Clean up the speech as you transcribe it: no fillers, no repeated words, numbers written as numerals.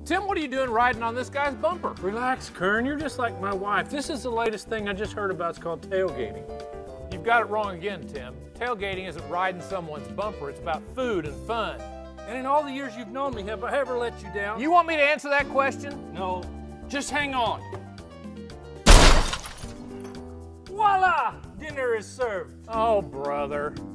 Tim, what are you doing riding on this guy's bumper? Relax, Kern. You're just like my wife. This is the latest thing I just heard about. It's called tailgating. You've got it wrong again, Tim. Tailgating isn't riding someone's bumper. It's about food and fun. And in all the years you've known me, have I ever let you down? You want me to answer that question? No. Just hang on. Voila! Dinner is served. Oh, brother.